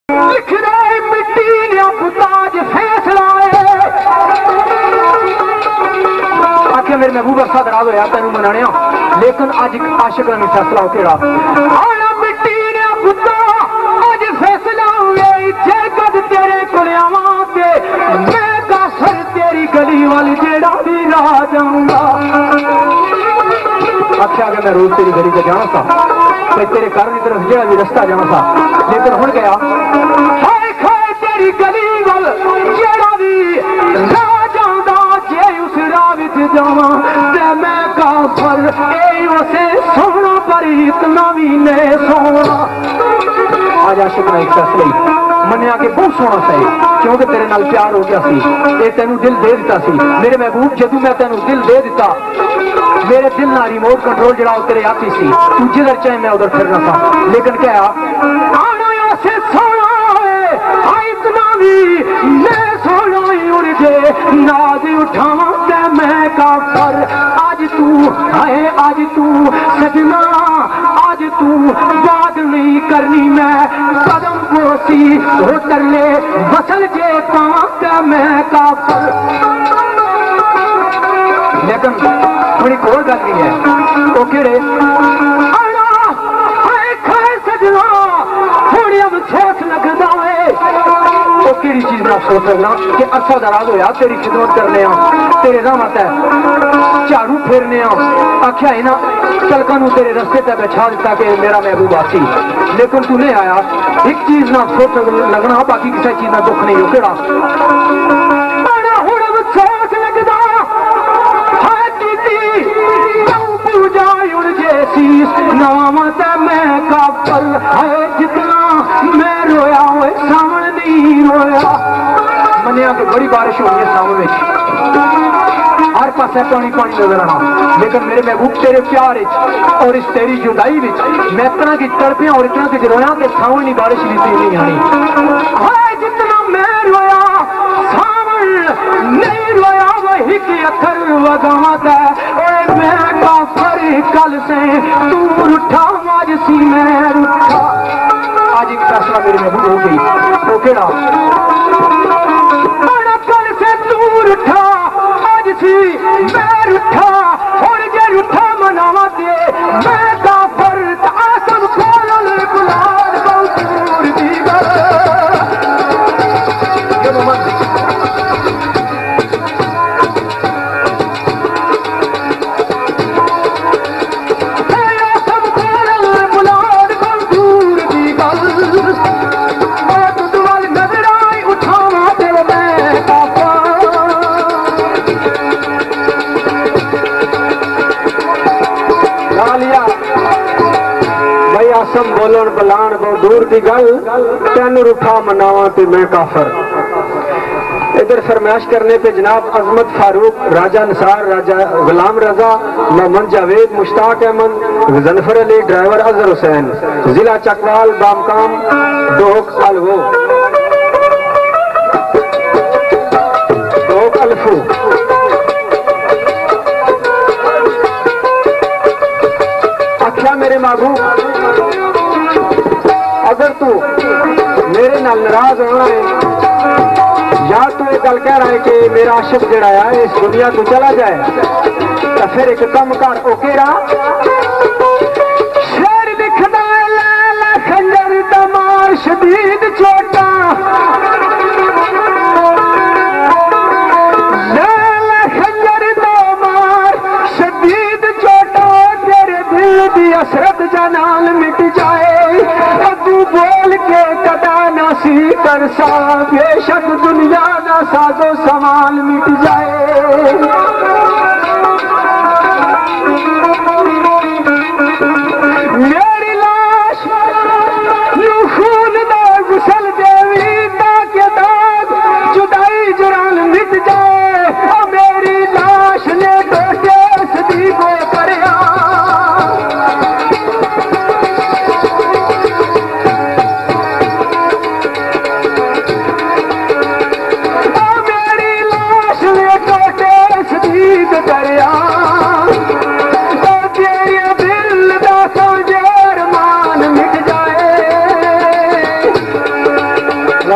मेरे महबूब अरसा दराज होया तेन मनाने, लेकिन अज आशिक ने फैसला हो केड़ा मिट्टी ने पुत्ता अज फैसला तेरे को मैं काफर तेरी गली वाली जेड़ा भी राह जाऊंगा। आख्या कि मैं रोज तेरी गली से जाना था, मैं तेरे घर की तरफ जेड़ा भी रास्ता जाना था, लेकिन हुण गया हाय खाए तेरी गली वाल जेड़ा भी राह जाऊंगा, जे उस राह विच जावां ते मैं काफर ए उसे सोना पर इतना भी नहीं सोना। आज आशिक ने एक फैसला मनिया के बहुत सोना सही, क्योंकि तेरे नाल प्यार हो गया सी, ये तेनू दिल दे दिता सी। मेरे महबूब जदू मैं तेनू दिल दे दिता, मेरे दिल ना रिमोट कंट्रोल जरा तेरे हाथ ही सी, तू जिधर चाहे मैं उधर फिरना था। लेकिन क्या आना से सोना है इतना भी मैं सोना ही उड़ जे नाज उठावा ते मैं काफर। आज तू है आज तू सजना, आज तू बात नहीं करनी, मैं कदम बोसी होटर ले बसल जे पाता मैं काफर। लेकिन थोड़ी कोई गल नहीं है, तो केड़े सजना थोड़ी अब ठोस लगदा है, तो केड़ी चीज ना सोच सकना कि अरसा दराज होया तेरी खिदमत करने, तेरे रहमत है झाड़ू फेरने, आख्या है ना चलका नू तेरे रस्ते ते बिछा दिता कि मेरा महबूब आसी, लेकिन तू नहीं आया। एक चीज ना सोच लगना, बाकी किसी चीज ना दुख नहीं हो केड़ा मैं काफर है जितना मैं रोया हुए सामने नहीं रोया। मनिया कि बड़ी बारिश हो रही है सामने, हर पास पानी पानी नजर आना, लेकिन मेरे महबूब तेरे प्यार और इस तेरी जुदाई मैं इतना की तड़पिया और इतना की रोया कि सावनी बारिश भी नहीं आनी। जितना मैं रोया सावन नहीं रोया वही की अखर वगावत है। मैं काफर कल से तू उठा आज सी मैं उठा। आज एक फैसला मेरे महबूब हो गई, तो केड़ा कल से तू उठा आज सी मैं उठा, और जे उठा मनावा दे मैं काफर आसम खोल गुलाल बहुत दूर दी गल। आसम बोलन बलान बहुत दूर की गल, तेन रूठा मनावा ते मैं काफर। इधर फरमाइश करने पे जनाब अजमत फारूक, राजा निसार, राजा गुलाम रजा, मोहम्मद जावेद, मुश्ताक अहमद, जनफर अली, ड्राइवर अजहर हुसैन, जिला चकवाल, बामकाम, डोक अलवो, डोक अल्फू। अच्छा मेरे महबूब अगर तू मेरे नाल नाराज होना है, या तू एक गल कह रहा है कि मेरा आशिक जड़ा है इस दुनिया को चला जाए, तो फिर एक कम कर ओ केड़ा शेर दिखदा लाला खंजर तमार शदीद चोटा, लाला खंजर तमार शदीद चोटा, तेरे दिल दी असरत जनाल मिट जाए। तू बोल के कदा ना सी कर सा, बेशक दुनिया ना साजो सवाल मिट जाए। मेरी लाश यू खून दा गुसल देवी ताकि दाग जुदाई जुरान मिट जाए। मेरी लाश ने टोटे सदी को करया,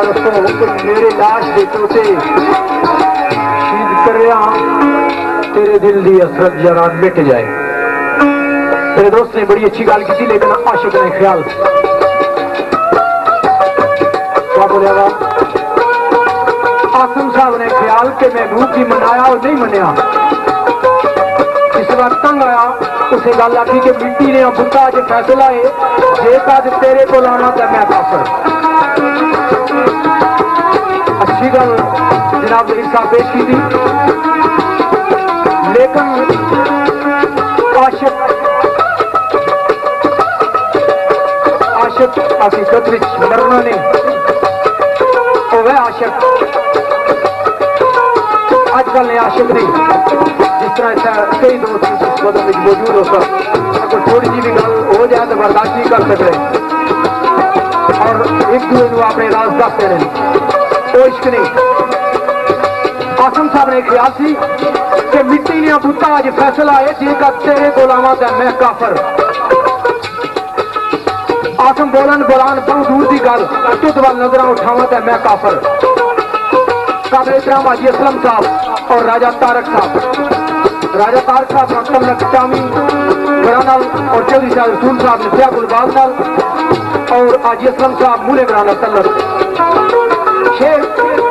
दोस्तों मेरे लाश के चोटे शीद कर रहा तेरे दिल की असरत जरा मिट जाए। तेरे दोस्त ने बड़ी अच्छी गल की, लेकिन आशिक ने ख्याल क्या बोलिया वा? आसम साहब ने ख्याल के महबूब की मनाया और नहीं मनिया। इस बार तंग आया, उसे गल आखी कि मिट्टी ने बुता अज फैसला है जे अज तेरे को आना तो मैं काफर। अच्छी गल जनाब वजीर साहब पेश की थी, लेकिन आशिक हकीकत विच मरना नहीं, वह आशिक अजकल ने आशिक नहीं। जिस तरह कई दोस्त इस कदम में मौजूद हो सर, अगर थोड़ी जी भी गल हो जाए तो बर्दाश्त नहीं कर सकते और एक दूसरे को अपने राज दस देने, वो इश्क नहीं। आसम साहब ने ख्याल सी कि मिट्टी ने बुता अज फैसला है जेकर तेरे को आवा तो मैं काफर। आसम बोलन बोलान बहुत दूर की गल, तुद वाल नजर उठावा तो मैं काफर। काबिल इकराम हाजी असलम साहब और राजा तारक साहब, राजा तारक साहब नकम नकचामी ग्रानल और चौधरी साहब रसूल साहब ने गुलबाग नल और हाजी असलम साहब मूले ग्रानल तलर शेर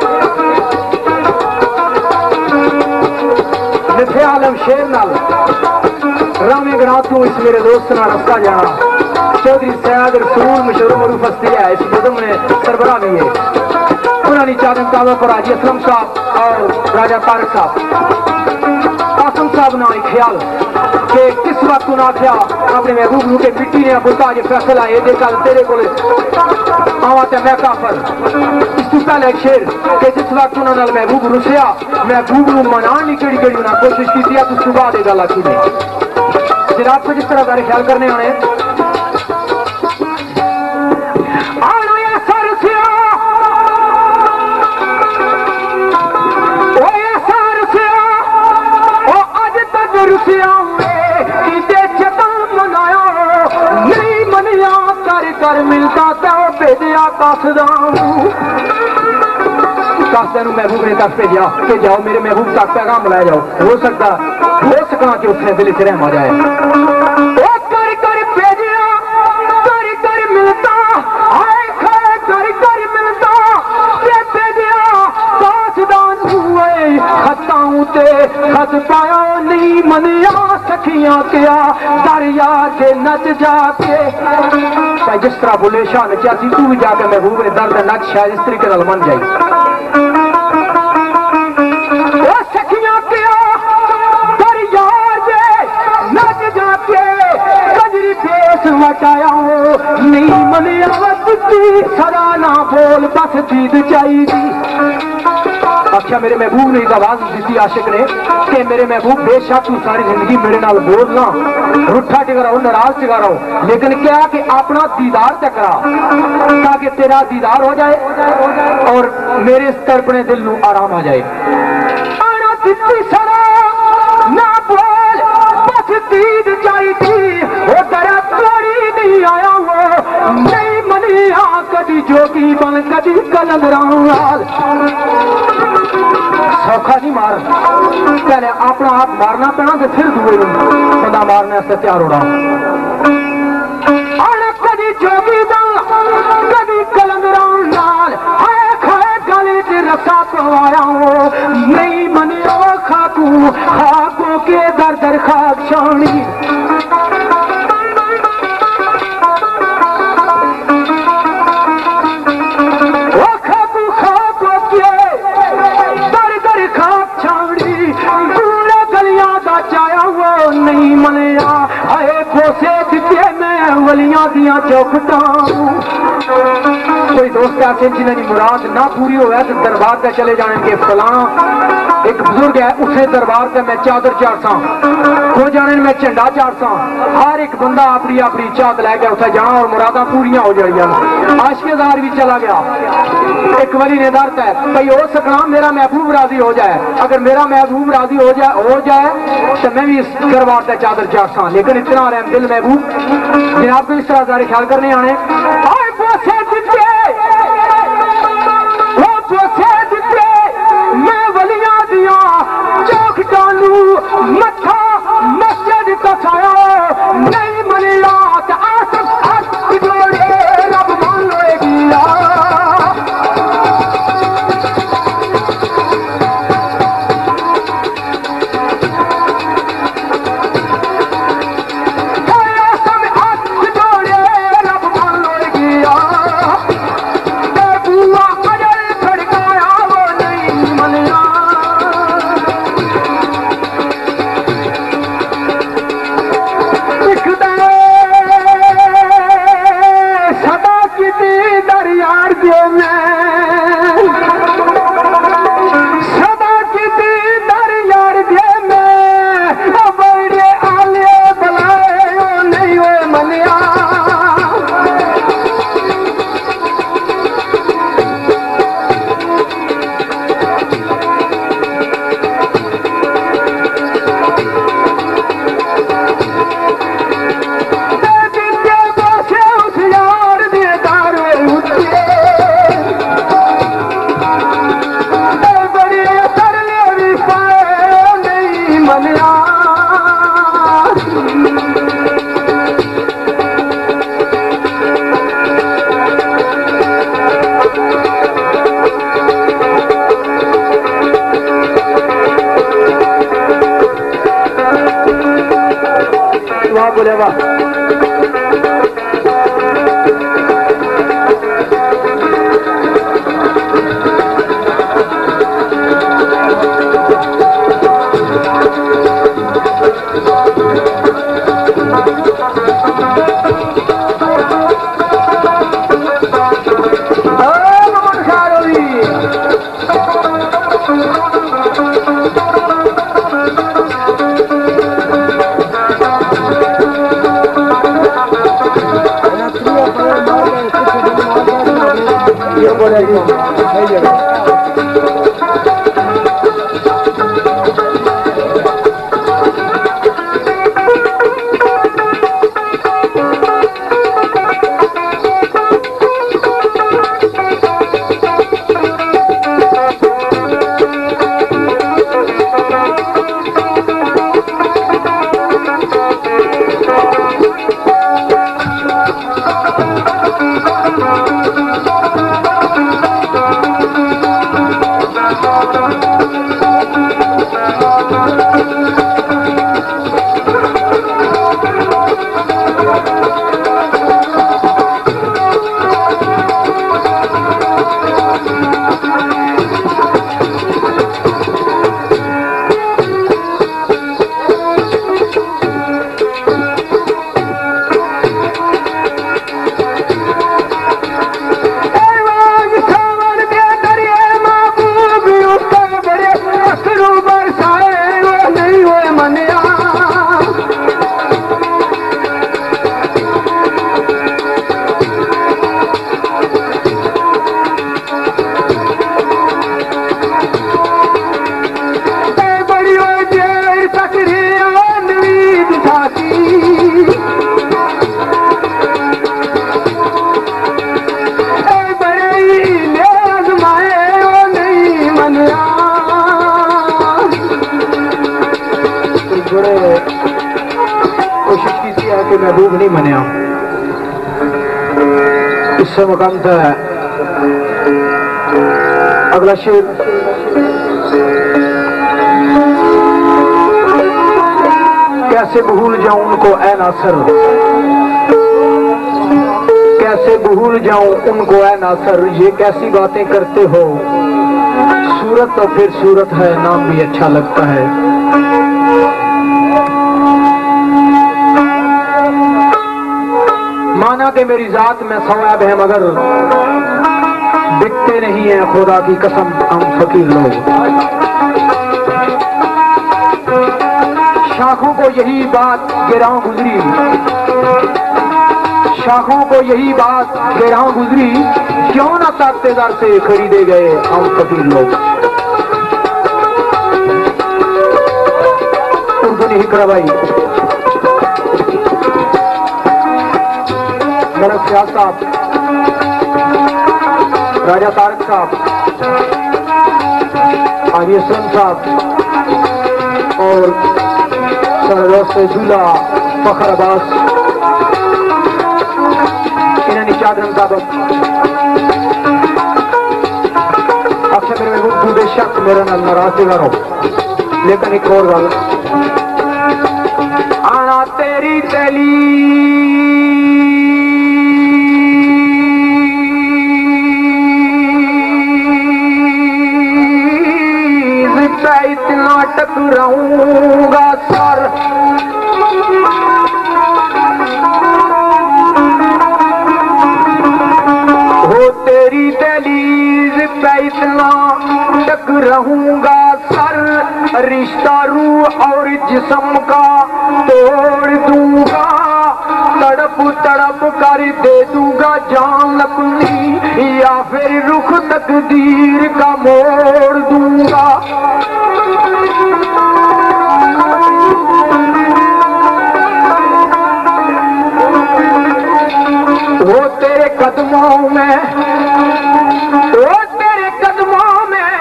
निफे आलम शेर नाल रामे ग्रां तू इस मेरे दोस्त ना रस्ता जाना। चौधरी सैयद रसूल मशहूर मरूफ हस्ती है, इस बदम में सरबराह भी है। पुरानी चादर तावा पर हाजी असलम साहब और राजा तारक साहब। आसम साहब ना ख्याल कि किस वक्त तू ना आख्या अपने महबूब नू के मिट्टी ने बुता जो फैसला है जे कल तेरे को आवा तो मैं काफर। इस तू पहले एक शेर कि जिस वक्त उन्होंने महबूब रुसिया महबूब नू मनाने की केड़ी उन्हें कोशिश की थी, उस बाद ये गल आखी नहीं। जनाब को जिस तरह का ख्याल करने आने कर मिलता तो भेजा कासदा महबूब ने तक भेजा कि जाओ मेरे महबूब तक पैगाम लाया जाओ, हो सकता कि उसने दिल से रहम आ जाए। कर कर भेजा कर मिलता कर मिलता भेजा कासदान हुए खताऊं ते खत पाया नहीं मनिया सखियां क्या दरिया के नच जाके। जिस तरह बुले शाह नचा सी तू भी जाके महबूब ने दर्द नच शायद इस तरीके नाल मन जाई। सखियां क्या दरिया के नच जाके कजरी फेस वटाया नहीं मनिया वती सदा ना बोल बस जीत चाहिए। अच्छा मेरे महबूब ने एक आवाज दी आशिक ने कि मेरे महबूब बेशक तू सारी जिंदगी मेरे नाल बोलना रूठा टिका रहो नाराज टिका रहो, लेकिन क्या कि अपना दीदार तक करा ताकि तेरा दीदार हो जाए और मेरे इस तड़पने दिल नू आराम आ जाए। ना बोल बस दीद चाहिए वो तेरा तोड़ी नहीं आया वो नहीं मनिया कदी जोगी बन कदी कलंदराल। सौखा नहीं मार, पहले अपना आप मारना पैना तो फिर दूए बंदा मारने से तैयार होना। कदी जोगी बन कदी कलंदराल खाए गले से रसा पवाया हो नहीं मनिया खाकू खाकों के दर दर खाक छानी। नहीं मनिया आए पोसे दिते मैं वलियां दियां चौखटा। कोई दोस्त आते जिन्हें मुराद ना पूरी हो तो दरबार पे चले जाने के फलाना एक बुजुर्ग है उसे दरबार से मैं चादर चाड़सा हो जाने मैं झंडा चाड़सा। हर एक बंदा अपनी अपनी चाद लैके उसे जाना और मुरादा पूरियां हो जानियां। आशिकदार भी चला गया, एक वली ने दर्द है भाई हो सकना मेरा महबूब राजी हो जाए, अगर मेरा महबूब राजी हो जाए तो मैं भी इस दरबार से चादर चाड़सा। लेकिन इतना रहम दिल महबूब जनाब को इस तरह सारे ख्याल करने आने बोले वाह। महबूब नहीं मनिया इससे मकाम था। अगला शेर कैसे भूल जाऊं उनको ऐ नासर, कैसे भूल जाऊं उनको ऐ नासर, ये कैसी बातें करते हो, सूरत तो फिर सूरत है, नाम भी अच्छा लगता है। माना कि मेरी जात में सवाब है मगर बिकते नहीं है, खुदा की कसम हम फकीर लोग। शाखों को यही बात गिरां गुजरी, शाखों को यही बात गिरां गुजरी, क्यों ना साख्तेदार से खरीदे गए हम फकीर लोग। उर्दू हिकरा भाई मलक सियाल साहब, राजा तारक साहब, आजी असलम साहब और सरदोस्त झूला फखर अब्बास, इन्होंने चादरम साहब अक्सर मेरे महबूब बेशक मेरा नाम नाराज करो, लेकिन एक और गल आना तेरी तली इतना टकराऊंगा सर, हो तेरी दहलीज पे इतना टकराऊंगा सर, रिश्ता रूह और जिस्म का तोड़ दूंगा, तड़प तड़प कर दे दूंगा जान अपनी, या फिर रुख तकदीर का मोड़ दूंगा। वो तेरे कदमों में, वो तेरे कदमों में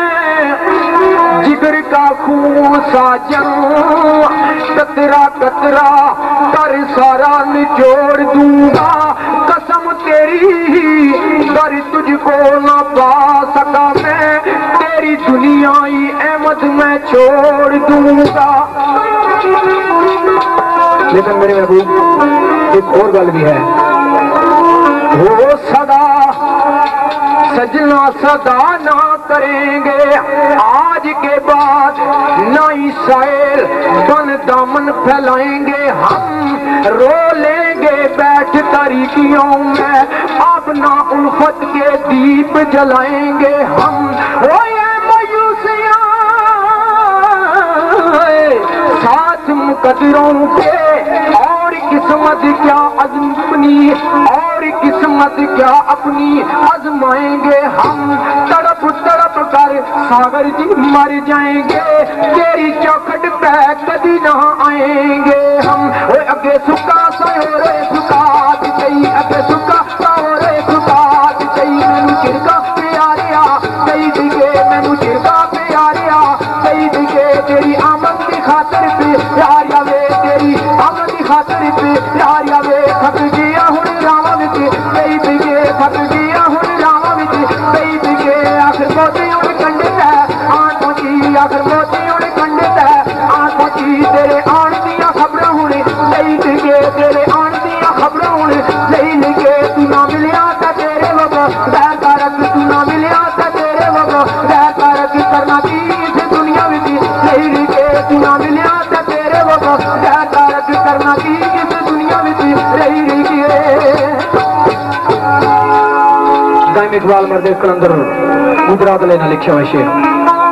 जिगर का खून साजन, कतरा कतरा कर सारा निचोड़ दूंगा, कसम तेरी कर तुझको ना पा सका मैं, तेरी दुनियाई अहमद मैं छोड़ दूंगा। लेकिन मेरे महबूब एक और गल भी है, वो सदा सजना सदा ना करेंगे, आज के बाद नई साइल बन दामन फैलाएंगे, हम रो लेंगे बैठ तरीकियों में, अब ना उल्फत के दीप जलाएंगे हम। ओ ये मायूसियां साथ मुकद्दरों के, और किस्मत क्या अपनी, और किस्मत क्या अपनी आजमाएंगे हम, तड़प तड़प कर सागर जी मर जाएंगे, तेरी चौखट पे कभी ना आएंगे हम। ओए अगे सुखा सयोरे सुखात गई, अगे सुखा सयोरे सुखात गई, मैनू चिरका प्यारिया कई दिगे, मैनू चिरका प्यारिया कई दिगे, तेरी आमद की खातिर पे प्यारिया वे, तेरी आमद की खातिर पे प्यारिया वे, थक गया हुण रावां विच कई दिगे, थक गया हुण रावां विच कई दिगे, आखिर मोती हुण कंडे ते आन पहुंची, आखिर मोती हुण कंडे ते आन पहुंची, तेरे आन दियां खबरां हुण लई दिगे, तेरे आन दियां खबरां हुण लई लिखे, तू ना मिलिया ते तेरे वगो रह कारक, तू ना मिलिया ते तेरे वगो रह कारक, करना की इस दुनिया विच लई लिखे, तू ना मिलिया ते तेरे वगो रह कारक, करना की इस दुनिया विच लई लिखे। दाइम इकबाल मर्द कलंदर गुजरात लेना लिखा हुआ शेर,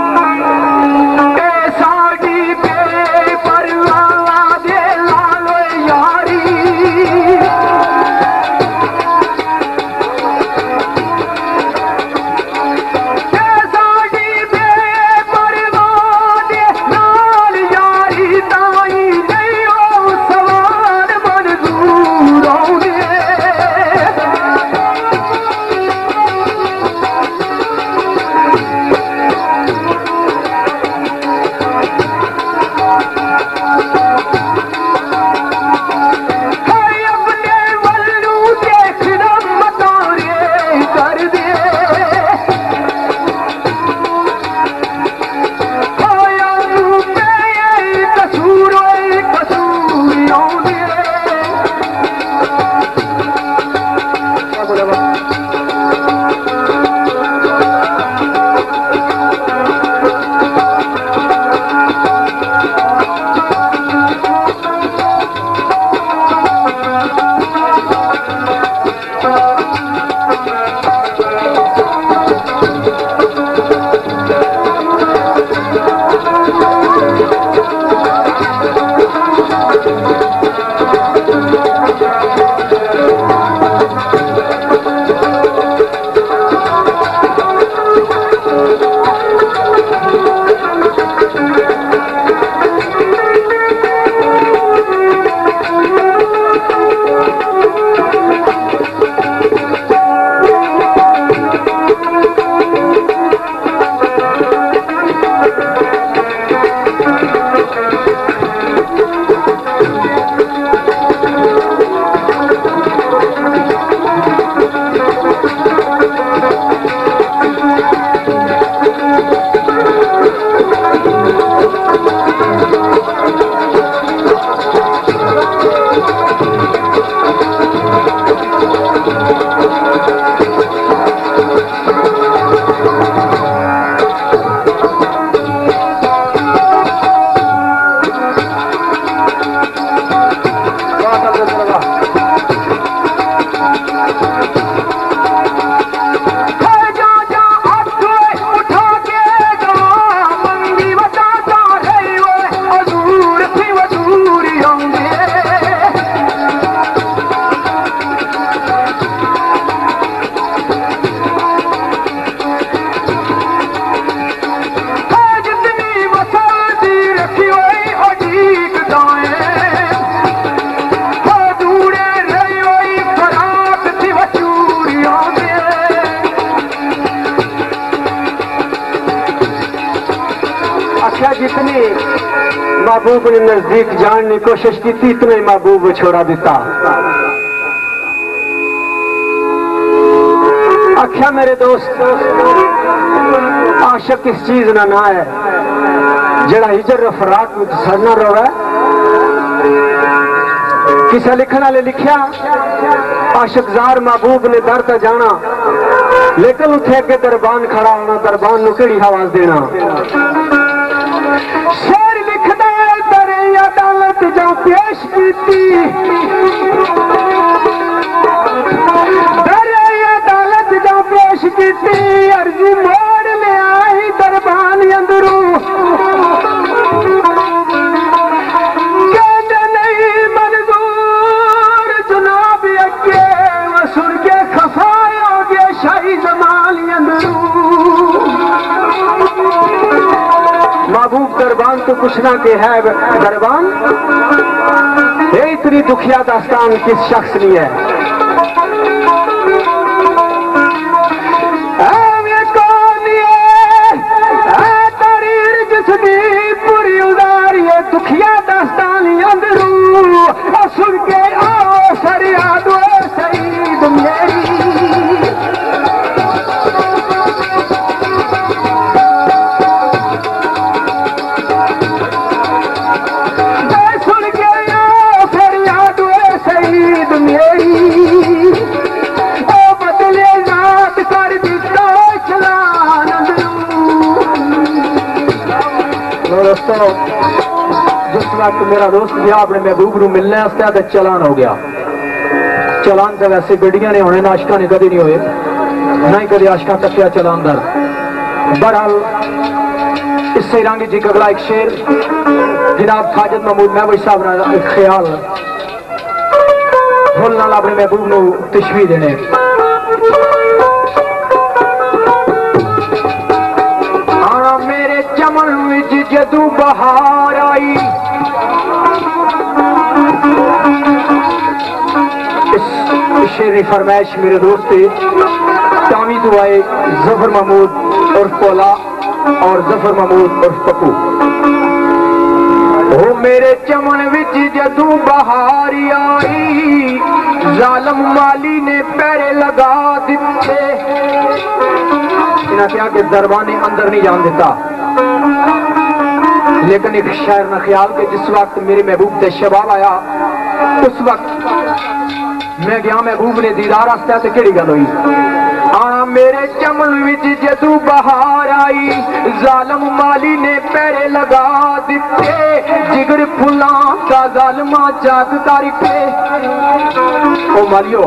जितनी महबूब ने नजदीक जानने की कोशिश की थी, इतने महबूब छोड़ा दिता। आख्या मेरे दोस्त, आशक इस चीज ना है जड़ा हिजर फराक में सड़ना रोवे, किसा लिखने वाले लिखिया आशिकजार महबूब ने दर तक जाना लेकिन उठे अगे दरबान खड़ा होना दरबान नूं केड़ी आवाज देना शेर लिखदा दरे अदालत जो पेश कीती दरे अदालत जो पेश कीती अर्जी मोड़ में आई दरबान अंदरू महबूब दरबान तो कुछ ना के है दरबान ये इतनी दुखिया दास्तान किस शख्स नहीं है जिसकी पूरी उदारी है दुखिया दास्तान अंदरू सुन के आओ सरिया दो शहीद मेरी दोस्तों जिस वक्त मेरा दोस्त गया अपने महबूब को मिलने वास्ते चलान हो गया चलान तो वैसे गड्डियां ने होने आशिका ने कभी नहीं हुए ना ही कभी आशिका तकिया चलान दर बहरहाल इससे रंग जी अगला एक शेर जनाब खाजत महमूद महबूब साहब ने एक ख्याल फुल नाल अपने महबूब को तशबीह देने चमन विच जदू बहार आई इस शेर फरमाइश मेरे दोस्त तामी दुआए जफर महमूद उर्फ पोला और जफर महमूद उर्फ पप्पू ओ मेरे चमन विच जदू बहार आई जालम माली ने पैरे लगा दिते इन्हें क्या कि दरबाने अंदर नहीं जान देता लेकिन एक शायर न ख्याल के जिस वक्त मेरे महबूब से शबाब आया उस वक्त मैं गया महबूब ने दीदार आस्ते केड़ी गल हुई आना मेरे चमन विच जदू बहार आई जालम माली ने पैरे लगा दिते जिगर फुला का जालमा जाग करके ओ मालियो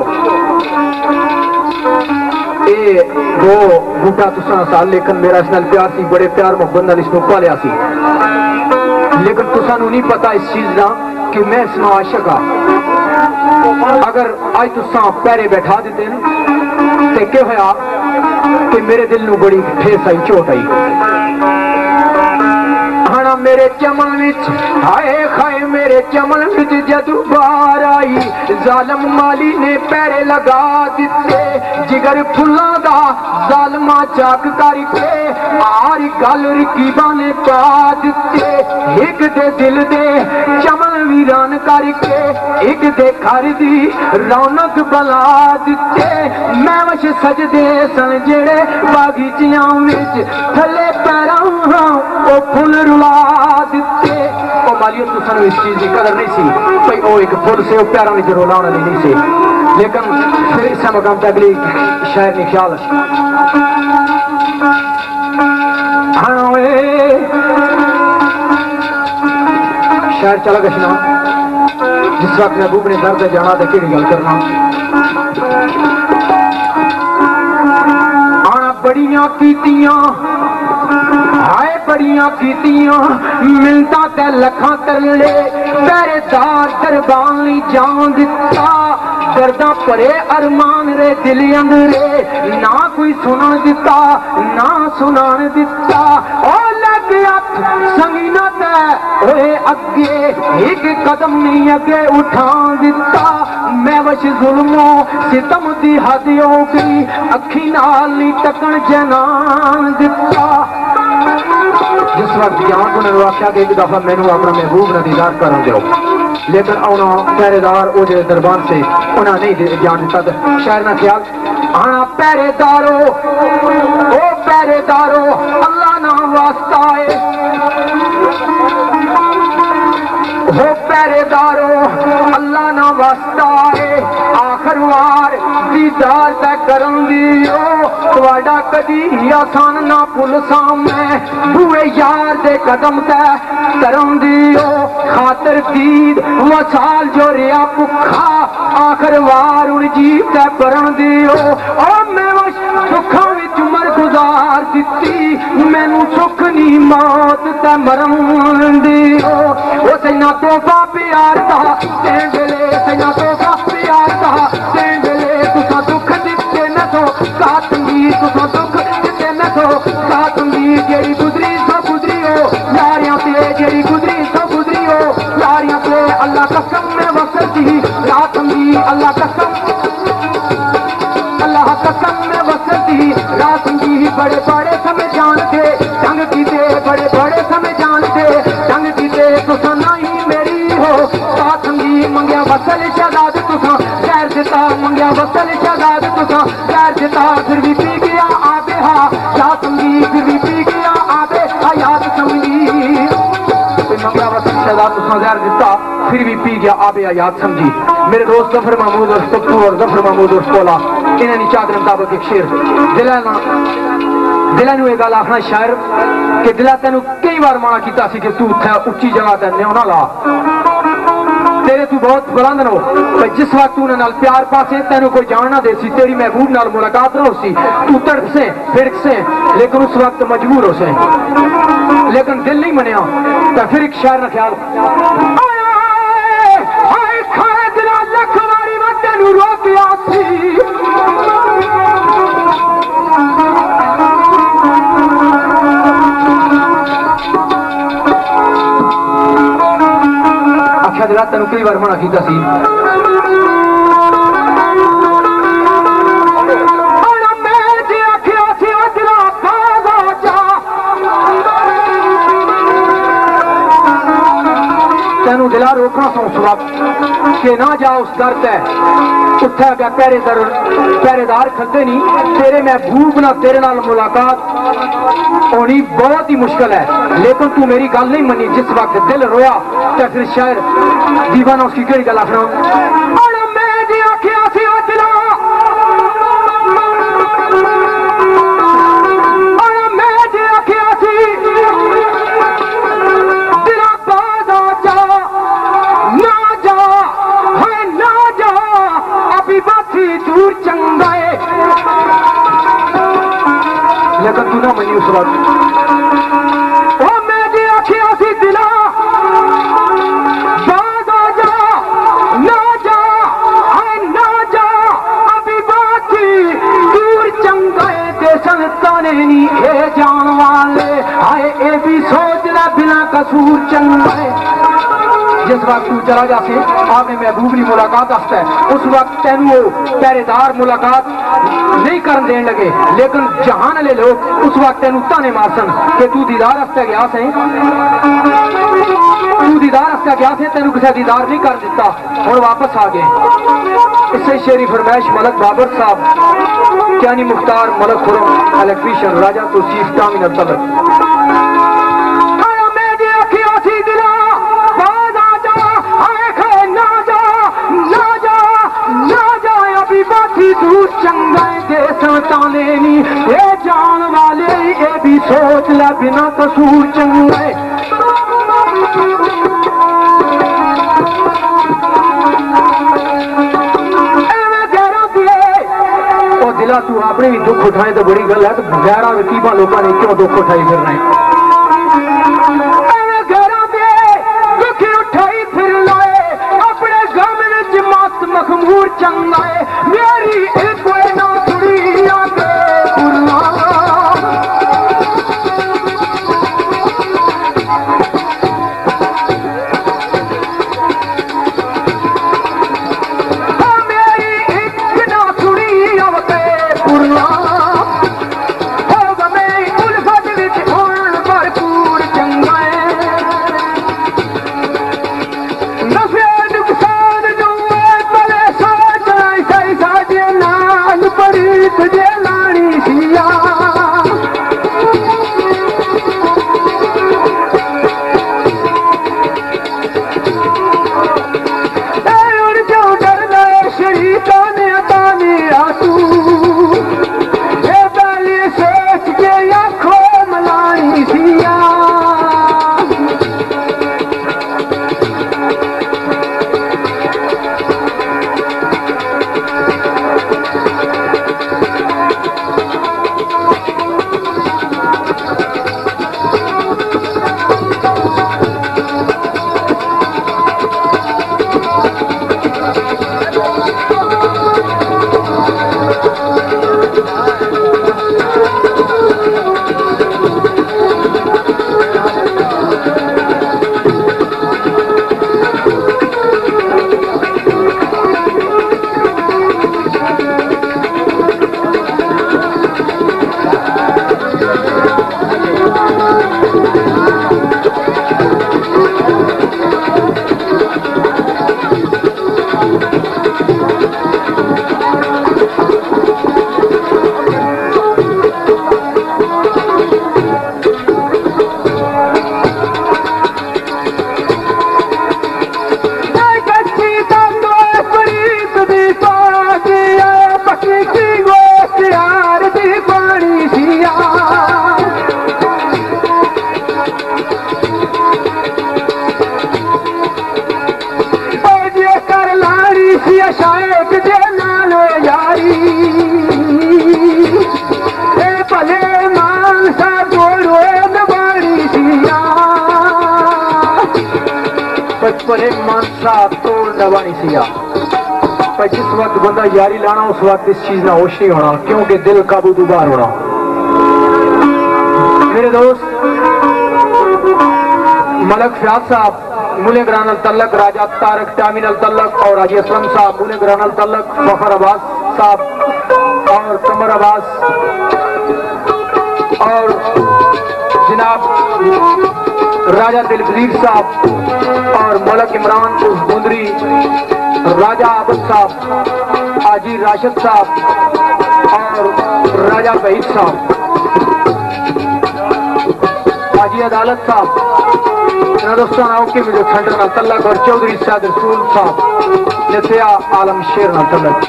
ए दो बूटा तुसा साल लेकिन मेरा इस नाल प्यार सी बड़े प्यार मोहब्बत नाल इसको पालिया सी लेकिन तुसा नहीं पता इस चीज का कि मैं इसमें आशिक हाँ अगर आज तुसा पैरे बैठा देते तो क्या होया कि मेरे दिल नू बड़ी ठेस आई चोट आई हाँ मेरे चमन विच हाय खाए मेरे चमन विच जदू बार आई जालम माली ने पैरे लगा दिते जिगर फुल्ला दा जालमा चाक करके आरी गल रकीबा ने पा दिते एक दे दिल दे चमन वीरान करके एक दे घर दी रौनक बला दिते मैं वश सजदे सन जेड़े बागीचियां विच थले पैरां ओ फुल रुला दिते ओ मालियो तुसां इस चीज की कदर नहीं सी भाई ओ एक फुल से ओ प्यारा विच रोला वाली नहीं सी लेकिन फिर इस मकाम पे अगली शायर ने ख्याल शायर चला गशना जिस वक्त महबूब ने दर्द जाना तो केड़ी गल करना आना बड़ियां कीतियां हाय बड़ियां कीतियां मिलता ते लखां तरले पहरेदार दरबान नहीं जान दिता दर्दा परे अरमान रे दिल अंदरे ना कोई सुनन दिता ना सुनान दिता ओ लग संगीना ते अगे एक कदम नहीं अगे उठा दिता मैं वश जुल्मो सितम दी हद हो गई अखी नाल नहीं तकन जनान दिता जिस वक्त जान उन्होंने आख्या कि एक दफा मैनू अपना महबूब ने दीदार कर दो लेकिन उन्होंने पहरेदार वो जो दरबार से उन्हें नहीं जान दिता शायर ना ख्याल आना पहरेदारो ओ पहरेदारो अल्लाह ना वास्ता है हो पहरेदारो अल्लाह ना दीदार तै करन दियो तुहाडा कदी आसान ना भुलसा मैं बूए यार दे कदम तै करन दियो खातर दीद वसाल जो रिया भुखा आखिर वार हुण जी तै करन दियो ओ मैं सुखा विच उमर गुजार दिती मैनू सुख नी मौत तै मरन दियो ओ सैना तोहफा प्यार दा ते वेले सैना तोहफा प्यार दा ते वेले तुसा दुख दिते न तो कातंगी तुसा दुख दिते न तो कातंगी जेड़ी गुजरी सो गुजरी हो यारियां ते जेड़ी गुजरी सो गुजरी हो यारियां ते अल्लाह कसम में वसती रातंगी अल्लाह कसम में वसती रातंगी बड़े बड़े समय जानते जंग कीते बड़े बड़े समय जानते जंग कीते तुसा नहीं मेरी हो साथंगी मंगया वसल शहजाद तुसा शहर दिता मंगया वसल शहजाद तुसा शहर दिता फिर भी पी गया आबे हा साथंगी फिर भी पी गया आबे हयात समझी मंगया वसल शहजाद तुसा जहर दिता फिर भी पी गया आबे हयात समझी मेरे दोस्त जफर महमूद और तब्बू और जफर महमूद और कोला इन्हें नी चादर मुताबिक एक शेर दिला नू गल आखना शायर कि दिला तेन कई बार मना किया कि तू उत्थे उच्ची जगह ते न्यौ ना ला तेरे तू बहुत बुलंद नो जिस वक्त तू उन्हें प्यार पासे तेन कोई जान ना दे सी तेरी महबूब नाल मुलाकात ना हो सी तू तड़प से फिरक से लेकिन उस वक्त मजबूर हो से लेकिन दिल नहीं मनिया तो फिर एक शायर का ख्याल रोकिया अच्छा दिला तेन कई बार मना किया तेनू दिला रोकना सो उस वक्त कि ना जा उस दर तै उत्थे गया पहरेदार खलते नहीं तेरे महबूब ना तेरे नाल मुलाकात होनी बहुत ही मुश्किल है लेकिन तू मेरी गल नहीं मनी जिस वक्त दिल रोया तो फिर शायर दीवाना उसकी केड़ी गल आखना दूर चंगा है लेकिन तू ना मनी उस वक्त ओ मैं जी आखिया सी दिला बाज आ जा ना जा है ना जा अभी बाकी दूर चंगा है देसन ताने नी ए जान वाले आए ए भी सोच ले बिना कसूर चंगा है जिस वक्त तू चला जासे आपने महबूब की मुलाकात आस्ता है उस वक्त तेन पहरेदार मुलाकात नहीं कर देन लगे लेकिन जहान वाले लोग उस वक्त तेन ताने मारसन कि तू दीदार आस्ते गया से तू दीदार आस्ते गया से तेन किसी दीदार नहीं कर दिता और वापस आ गए इससे शेरी फरमाइश मलक बाबर साहब क्यानी मुख्तार मलक खुरम इलेक्ट्रीशियन राजा तौसीफ तामीन तलक दूर चंगा देसन ताने नी ये जान वाले ये भी सोच ला बिना कसूर चंगा दिला तू अपने भी दुख उठाए तो बड़ी गल है तो गैरा वकीबा लोगों ने क्यों दुख उठाई फिर रहे मखमूर चंगा है मेरी एक ना थोड़ी आगे पुरना मेरी एक ना थोड़ी आगे पुरना होगा मैं उल्फत विच होण भरपूर चंगा है नफे नुकसान भले मानसा तोड़ दबानी सिया। पर जिस वक्त बंदा यारी लाना उस वक्त इस चीज ना होश नहीं होना, क्योंकि दिल काबू तो बाहर होना। मेरे दोस्त मलक फयाज साहब मुले ग्रानल तल्लक, राजा तारक तामीन अल तल्लक और हाजी असलम साहब मुले ग्रानल तल्लक, फखर अब्बास साहब और कमर अब्बास और जनाब राजा दिलबजीर साहब और मलक इमरान बुंदरी, राजा आबद साहब, हाजी राशिद साहब और राजा वहीद साहब, हाजी अदालत साहब, दोस्तों के मुझे खंडर ना तल्लक और चौधरी साद रसूल साहब नित्या आलम शेर ना तल्लक।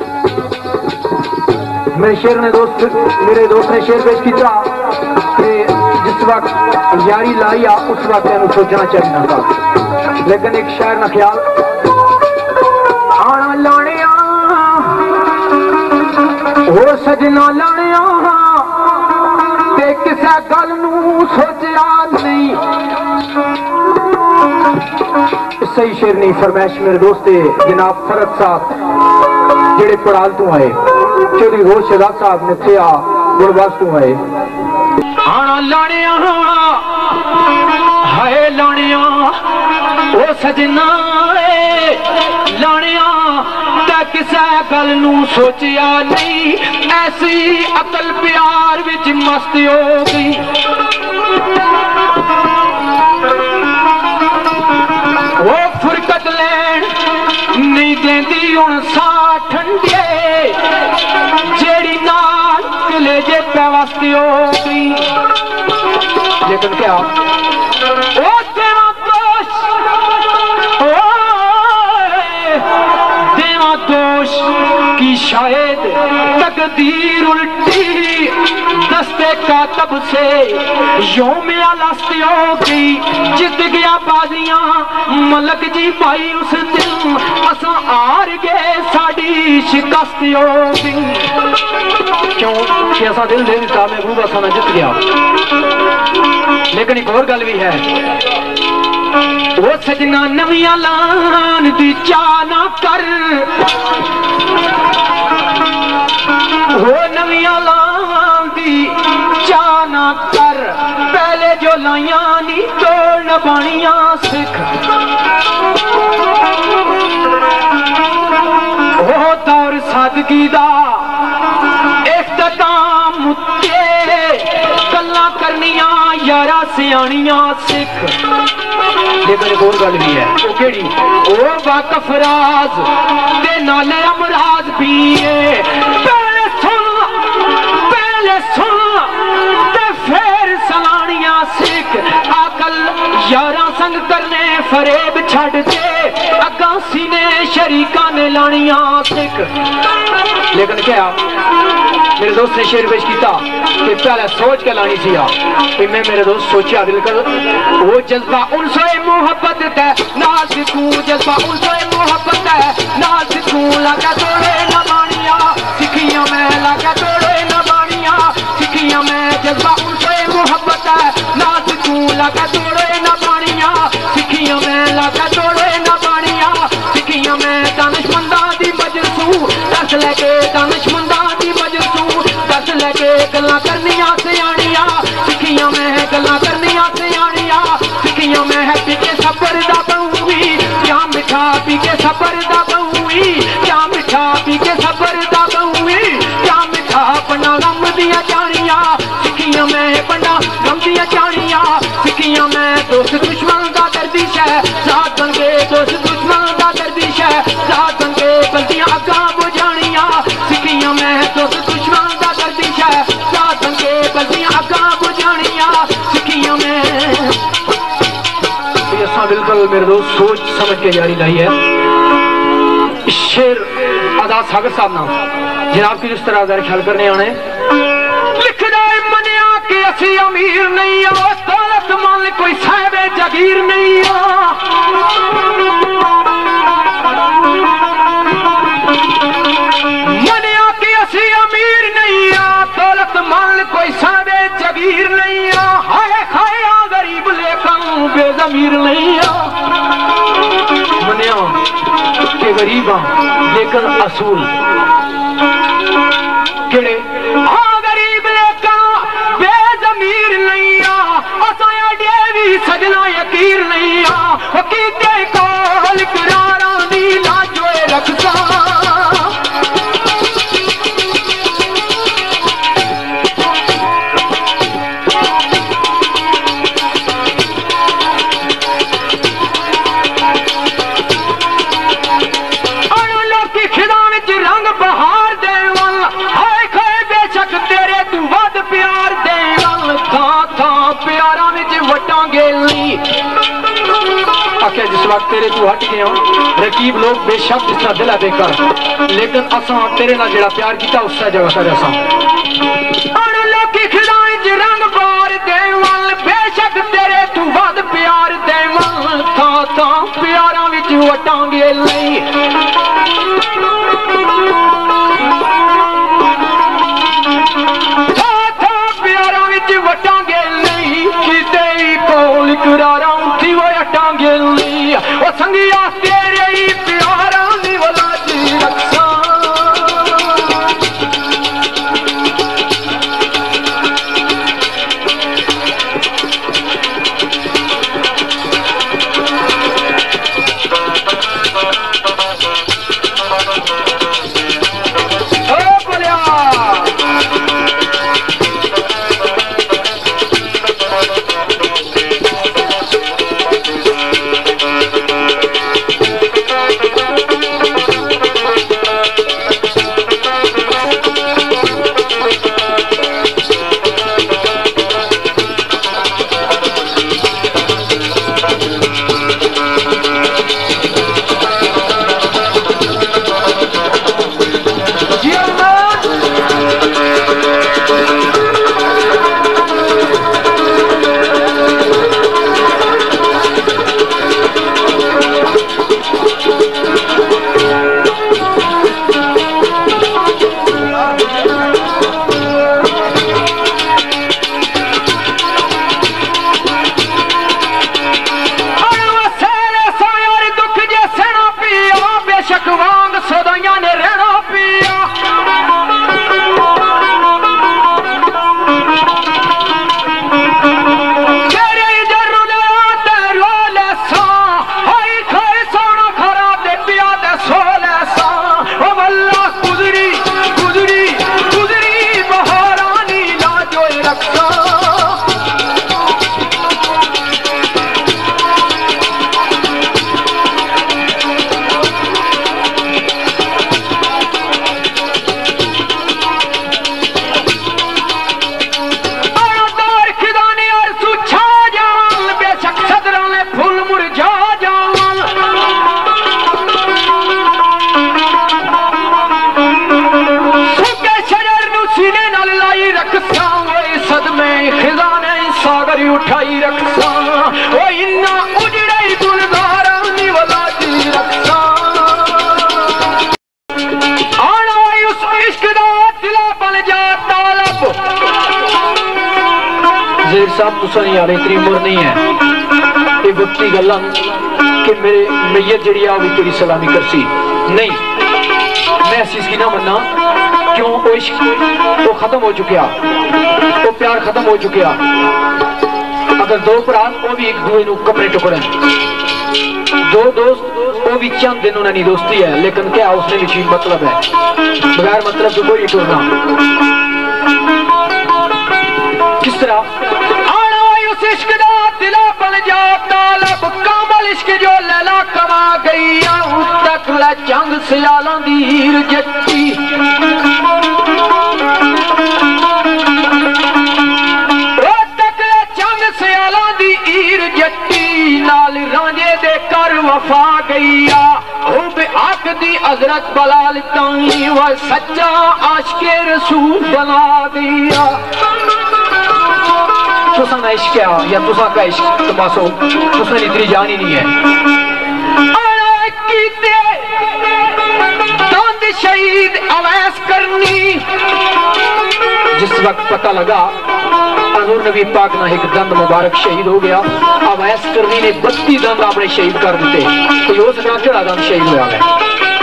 मेरे शेर ने मेरे दोस्त ने शेर पेश किया कि जिस वक्त यारी लाई आ उस वक्त तेन सोचना चाहिए था, लेकिन एक शायर ना ख्याल आना लाने हो सजना लाने ते किसी गल नूं सोचा नहीं। सही शेर नहीं फरमाइश मेरे दोस्त जनाब फरद साहब जेड़े पड़ाल तो आए, चौधरी रोज शहजाद साहब ने थे गुरबाज तो आए। आना लानिया हाय लानिया ओ सजना लानिया ते किसे गल नूं सोचिया नहीं, ऐसी अकल प्यार विच मस्त हो गई। वो फुरकत लैन नहीं देंदी हुण सा ठंडे, जेड़ी नाल कलेजे पे वास्ते हो गई। लेकिन क्या ओ देवा दोष, देवा दोष की शायद तकदीर उल्टी, दस्ते का तब से योम आलास्ती हो गई। जित गया बाजियां मलक जी भाई उस दिन, असा हार गए साड़ी शिकस्त हो गई। क्यों कि असा दिल दे दिता महबूब असा ना जित गया। लेकिन एक और गल भी है, वो सजना नवियां लान दी चाह ना कर, वो नवियां लान दी चाह ना कर, पहले जो लाइया नी तोड़ बाणियां सिख। वो दौर सादगी दा इख्तिताम उत्ते गल्लां करनियां यारा सियाणियां सिख। लेकिन एक और गल भी है, वो केड़ी ओ वाकफ राज ते नाले अमराज भी है। पहले सुन ते फिर सलानियां सिख। अकल यारा संग करने फरेब छड़ दे, अगा सीने शरीका ने लानियां सिख। लेकिन क्या मेरे दोस्त ने शेर पेश किया कि पहले सोच के लानी सिया कि मैं मेरे दोस्त सोचा बिल्कुल वो जज्बा उनसे मोहब्बत है नाज तू, जज्बा उनसे मोहब्बत है नाज तू, लगा तोड़े न बानिया सिखियां मैं, लगा तोड़े न बानिया सिखियां मैं। जज्बा उनसे मोहब्बत है नाज तू, लगा तोड़े न बानिया सिखियां मैं, लगा तोड़े न बानिया सिखियां मैं। दानिशमंदा दी मजलसू दस लगे, दानिशमंदा दी मजलसू दस लगे, गल्लां करनियां सियाणियां सिखियां मैं, गल्लां करनियां सियाणियां सिखियां मैं। पी के सबर दा बहुवी क्या मिठा, पी के सबर दा बहुवी क्या मिठा, पी के सबर दा बहुवी क्या मिठा। पंडा गम दियां चाणियां सिखियां मैं, पंडा गम दियां चाणियां सिखियां मैं। दोस्त दुश्मन दा दर्दिश है साथ बन के, दोस्त दुश्मन दा दर्दिश है साथ बन के, गलतियां अगा बुझाणियां सिखियां मैं। दोस्त दुश्मन दा दर्दिश है साथ बन के, गलतियां अगा बुझाणियां सिखियां मैं। बिल्कुल मेरे दोस्त सोच समझ के जारी लाई है। शेर आजाद सागर साहब ना जनाब की जिस तरह ख्याल करने आने लिखना मनिया कि असी अमीर नहीं हो, दौलत मान कोई साहबे जगीर नहीं हो। मनिया कि असी अमीर नहीं हो, दौलत मान कोई साहबे जगीर नहीं हो। हाय खाया गरीब लेकिन बेजमीर नहीं हो। गरीब हाँ लेकिन असूल केड़े हाँ गरीब लेकिन बेजमीर नहीं असाया डेवी सजना यकीर नहीं कीते कौल करारा दी लाजोए रखसा आख्या जिस वक्त तेरे तू हट गया रकीब लोग बेशक जिसका दिल है बेकार लेकिन असा तेरे नाल जेड़ा प्यार किया उससे जगह कर असा रंग बार देवल बेशक तेरे तू वध प्यार देवल था प्यारा विच वटांगे नहीं प्यारा विच वटांगे नहीं किते कोल करारा उठी वो टांगे ली ओ संगिया तेरे ही प्यारा नी वाला जी रक्षा उठाई रखसा ओ इन्ना उजड़े गुलदारा नी वाला जी रखसा आना उस इश्क दा दिला बन जा तालब जेर साहब तुसा यार इतनी उम्र नहीं है ये वक्ती गल्लां कि मेरे मैयत जड़ी आ भी तेरी सलामी करसी नहीं मैं इस चीज की ना मन्ना क्यों वो इश्क वो खत्म हो चुका वो प्यार खत्म हो चुका अगर दो भरा वो भी एक दूए को कपड़े टुकड़े दो दोस्त वो भी चंद दिन उन्होंने दोस्ती है लेकिन क्या उसने भी मतलब है बगैर मतलब तो कोई टूरना किस तरह आना उस इश्क दा दिला बन जा तालब कामल इश्क जो लैला कमा गई तक ला जंग सियालां दी हीर जट्टी जट्टी नाल रांझे दे कर वफा गई आक दी हजरत बलाल ताई व सच्चा आशिके रसूल बना दिया तुसा ना इश्क या तुसा का इश्क तमाशो तुसा इतनी जान ही नहीं है दंद शहीद अवैस करनी जिस वक्त पता लगा हजूर नबी पाक ना एक दंद मुबारक शहीद हो गया अवैस करनी ने 32 दंद अपने शहीद कर दिते कोई हो सका केड़ा दंद शहीद होया है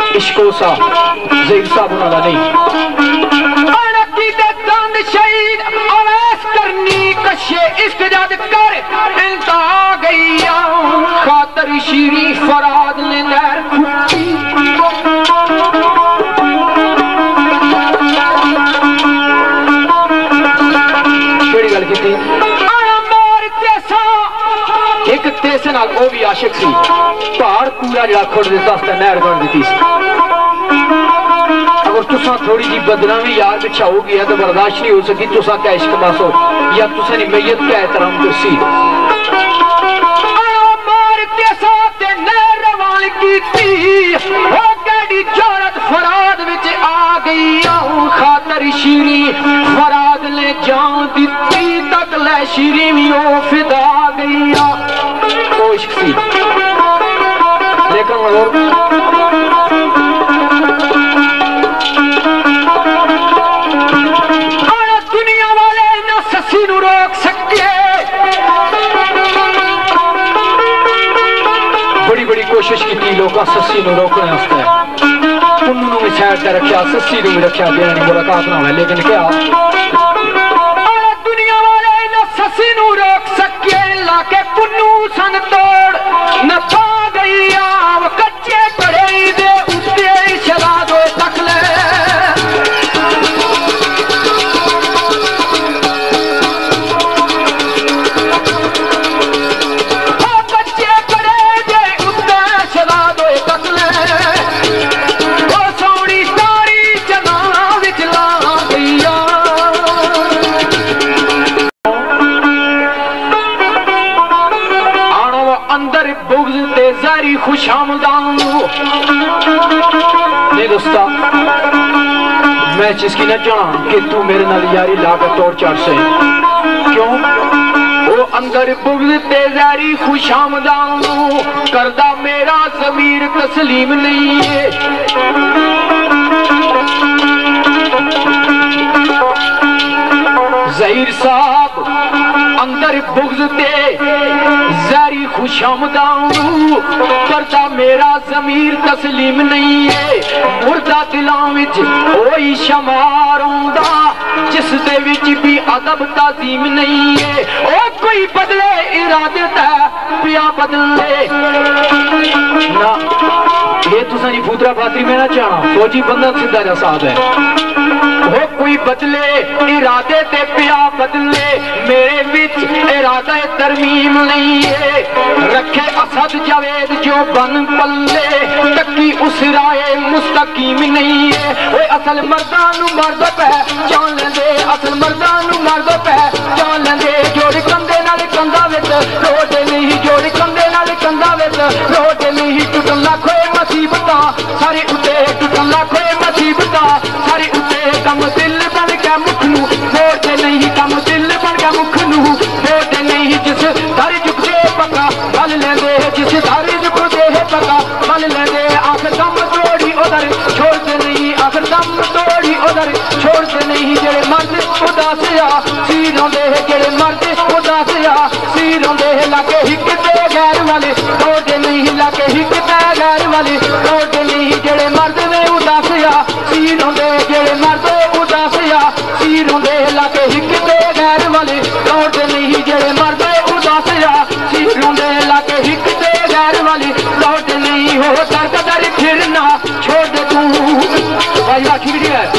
इश्को सा ज़हीर साहब उन्होंने नहीं अड़की दे दंद शहीद अवैस करनी कशे इश्क जद कर इंता आ गई खातर शीरी फराद ने लहर खुटी केड़ी गल कीती एक तेसे नाल वो भी आशिक सी पहाड़ पूरा जड़ा खुड़ दिता उसने नहर बन दी सी अगर तुसा थोड़ी जी बदनामी यार पिछा होगी है तो बर्दाश्त नहीं हो सकी तुसा क्या इश्क बसो या तुसा नी मैयत क्या एहतराम करसी फराद विच आ गई खातर शीरी फराद ने जान दी तक ले शीरी भी ओ फिदा गई इश्क सी लेकिन और दुनिया वाले ना सस्सी नू रोक सके बड़ी बड़ी कोशिश की लोग सस्सी नू रोकने पुन्नू भी साइड कर रखा सस्सी नू भी रखा देने मुलाकात ना हो लेकिन क्या दुनिया वाले ना सस्सी नू रोक सके लाके पुन्नू सन तोड़ न पा गई आव कच्चे पड़े दे उत्ते चला दो तक ले कच्चे पड़े दे उत्ते चला दो तक ले ओ सोनी तारी चला विचला गईया अंदर बुग़्ज़ ते ज़ारी खुशामदान नहीं दोस्ता मैं जिसकी न जाना कि तू मेरे नाल यारी लाकर तोड़ चार से क्यों वो अंदर बुग़्ज़ ते ज़ारी खुशामदान करदा मेरा ज़मीर तस्लीम नहीं है ज़हीर साहब अंदर बुग़्ज़ ते ज़ारी खुशामदान करदा मेरा ज़मीर तस्लीम नहीं है मुर्दा दिलां विच ओही शमार हुंदा जिस दे विच भी अदब ताज़ीम नहीं है ओ कोई बदले इरादे ते पिया बदले ना ये तुसा नहीं फूतरा पात्री में ना चाहना फौजी बंदा सीधा जा साहब है वो कोई बदले इरादे ते पिया बदले मेरे विच इरादा तरमीम नहीं है रखे असद जावेद जो बन पल्ले तकी उस राय मुस्तकीम नहीं है वो असल मर्दा नू मर्द पे जान लेंदे असल मर्दा नू मर्द पे जान लेंदे जोड़ कंधे नाल कंधा विच रोड नहीं जोड़ कंधे नाल कंधा विच रोड नहीं टुटन लाखों मुसीबतां सारे उत्ते टुटन लाखों मुसीबतां सारे उत्ते कम दिल बन के मुख नू मोड़ते नहीं कम दिल बन के मुख नू मोड़ते नहीं जिस दर झुकदे पक्का बल लेंदे जिस दर झुकदे पक्का बल लेंदे आखिर दम तोड़ी उधर छोड़ते नहीं आखिर दम तोड़ी उधर छोड़ते नहीं जेड़े मर्द उदास आ सी रोंदे जेड़े मर्द उदास आ सी रोंदे लाके हिक ते गैर वाले तोड़ते नहीं लाके हिक ते गैर वाले तोड़ते नहीं जेड़े मर्द में उदास आ सी रोंदे जेड़े मर्द उदास आ सी रोंदे लाके हिक ते गैर वाले तोड़ते नहीं जेड़े मर्द उदास आ सी रोंदे लाके हिक ते गैर वाले तोड़ते नहीं हो दर दर फिरना छोड़ दे तू भाई राखी भी है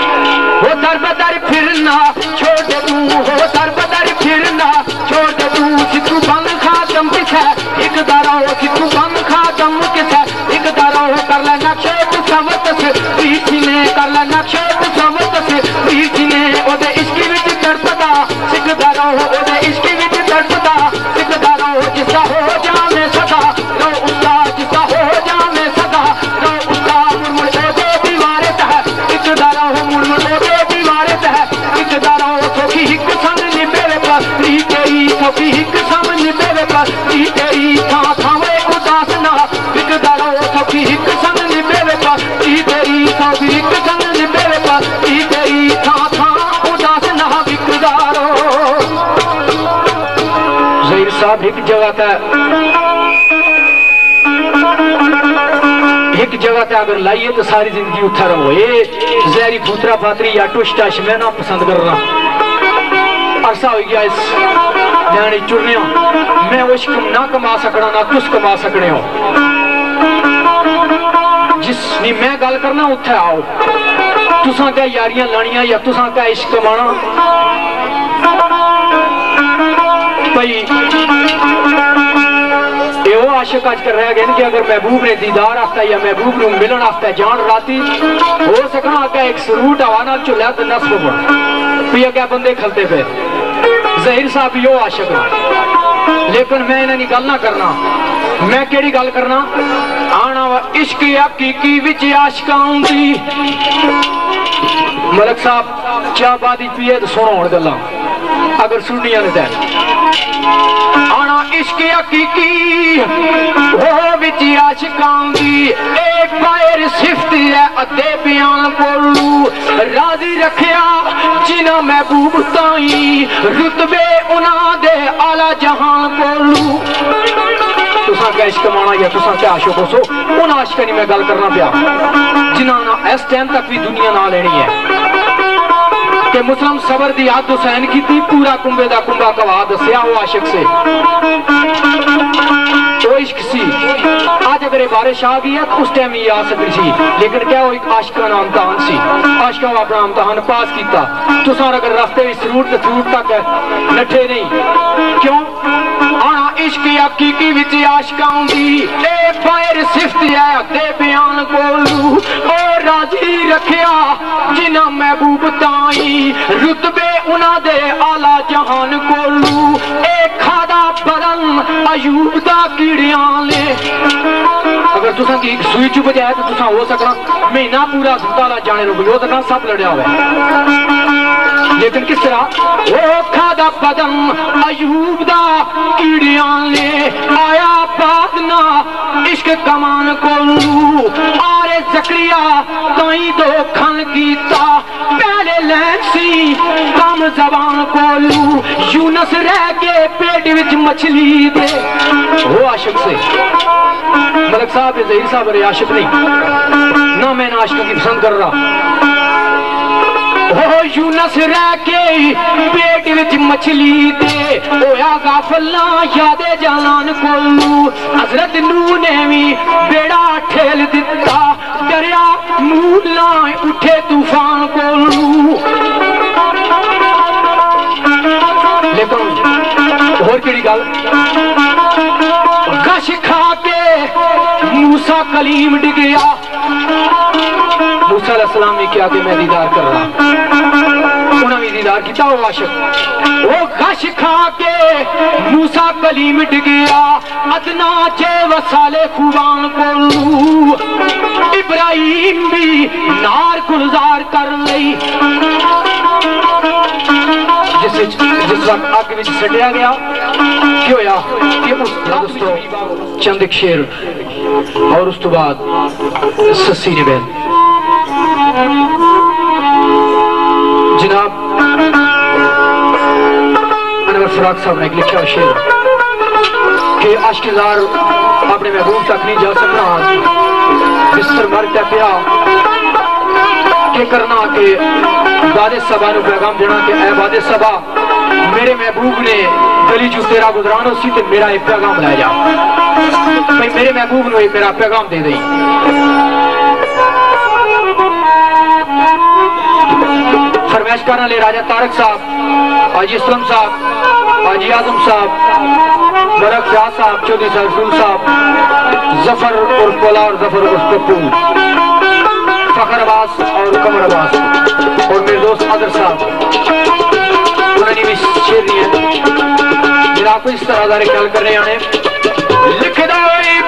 वो दर बदर फिरना छोड़ दे तू हो दर बदर फिरना छोड़ दे तू सिद्धू बंद खातम किस है एक दारा हो सिद्धू बंद खातम किस है एक दारा हो कर ले नक्शे तसव्वुत से पीछे ने कर ले नक्शे तसव्वुत से पीछे ने ओदे इश्क विच तड़पदा सिख दारा हो ओदे इश्क विच तड़पदा सिख दारा हो जिसा हो जाने सदा तो उसका जिसा हो जाने सदा तो उसका मुड़ ओदे दीवारे तह एक दारा हो मुड़ ओदे दीवारे तह एक दारा हो सौखी हिक संग निबेवे पर नी तेरी सौखी हिक संग निबेवे पर नी तेरी थां थावे उदास ना एक दारा हो सौखी हिक संग निबेवे पर नी तेरी सौखी हिक संग निबेवे पर नी तेरी थां थां उदास ना विकदारो ज़हीर साहब एक जगह था एक जगह पे अगर लाइए तो सारी जिंदगी उठा रहो। ये जहरी फूतरा फातरी या टुश टश मैं ना पसंद कर रहा। अरसा हो गया इस न्याणी चुरने मैं वो इश्क ना कमा सकना ना तुस कमा सकने हो। जिसनी मैं गल करना उत्थे आओ। तुसा क्या यारियां लानियां या तुसा क्या इश्क कमाना भाई। वो आशिक अज कर रह गए कि अगर महबूब ने दीदार आस्ता या महबूब को मिलन आस्ता जान राती हो सकना अगर एक सरूट हवा नाल चुलिया तो नस पी अगर बंदे खलते पे जहीर साहब यो आशिक लेकिन मैं इन्हें गल ना करना। मैं केड़ी गल करना आना वा इश्क हकीकी विच आशिकां दी। मलक साहब चाह बादी पिए तो सुनो हुण गल्लां अगर सुनिया ने आना इश्क हकीकी हो विच आशिकां दी। एक बाहर सिफत है अद्धे बयान बोलू राजी रखिया जिन्हां महबूब ताई रुतबे उन्हां दे आला जहान बोलू। तुसा क्या इश्क कमाना या तुसा क्या आशिक हो सो उन आशिकां दी मैं गल करना पिया जिन्हां ना इस टाइम तक भी दुनिया ना लेनी है कि मुस्लिम सबर दी याद हुसैन की थी पूरा कुंबे दा कुंबा कवा दसिया वो आशिक से वो इश्क सी। आज अगर ये बारिश आ गई है तो उस टाइम ही आ सकती थी लेकिन क्या वो एक आशिकाना इम्तहान सी। आशिका अपना इम्तहान पास किया तुसा अगर रास्ते में फ्रूट तो फ्रूट तक नठे नहीं क्यों आना इश्क हकीकी विच आशिकां दी। एक बाहर सिफत है अद्धे बयान बोलू और राजी रखिया जिन्हां महबूब ताई रुतबे उन्हां दे आला जहान कोलू। एक खादा बदन अयूब दा कीड़ियां ले। अगर तुसा की सुई चुप जाए तो तुसा हो सकना महीना पूरा अस्पताल जाने रो तो सब लड़िया हुआ लेकिन किस तरह वो खादा बदन अयूब दा कीड़ियां ले आया बादना इश्क कमान कोलू आरे जकरिया ताई दो खन कीता पहले लैसी कम जबान कोलू यूनस रह के पेट विच मछली दे। वो आशिक से मलक साहब ज़हीर साहब रे आशिक नहीं ना मैं आशिक की पसंद कर रहा। हो यूनस रह के पेट विच मछली दे होया गाफला यादे जान कोलू। हजरत नूह ने भी बेड़ा ठेल दिता दरिया मूला उठे तूफान कोलू। लेकिन होर केड़ी गल गश खा के मूसा कलीम डिगया। मूसा अलैहिस्सलाम ने क्या कि मैं दीदार कर रहा उन्हें भी दीदार किया वो आशिक वो गश खा के मूसा कलीम डिगया अदना चे वसाले खुबान कोलू। इब्राहिम भी नार गुलजार कर लई जिस वक्त अग विच सटिया गया की होया कि उस दोस्तों चंद एक शेर और उस तो बाद सस्सी ने बहन जनाब अनवर फराक साहब ने लिखा शेर कि आशिक़ार अपने महबूब तक नहीं जा सकना बिस्तर मर के पिया के करना के बादे सबा नु पैगाम देना कि ऐ बादे सबा मेरे महबूब ने गली चू तेरा गुजरानो सी ते मेरा एक पैगाम लै जा भाई मेरे महबूब नु मेरा पैगाम दे दई। फरमाइश करने ले राजा तारक साहब हाजी असलम साहब हाजी आजम साहब बरक शाह साहब चौधरी सरसूल साहब जफर उर्फ पोला और जफर उर्फ पप्पू फखर अब्बास और कमर अब्बास और मेरे दोस्त आदर साहब उन्होंने भी शेर दिए जिन्हें आपको इस तरह ख्याल कर रहे हैं लिख दो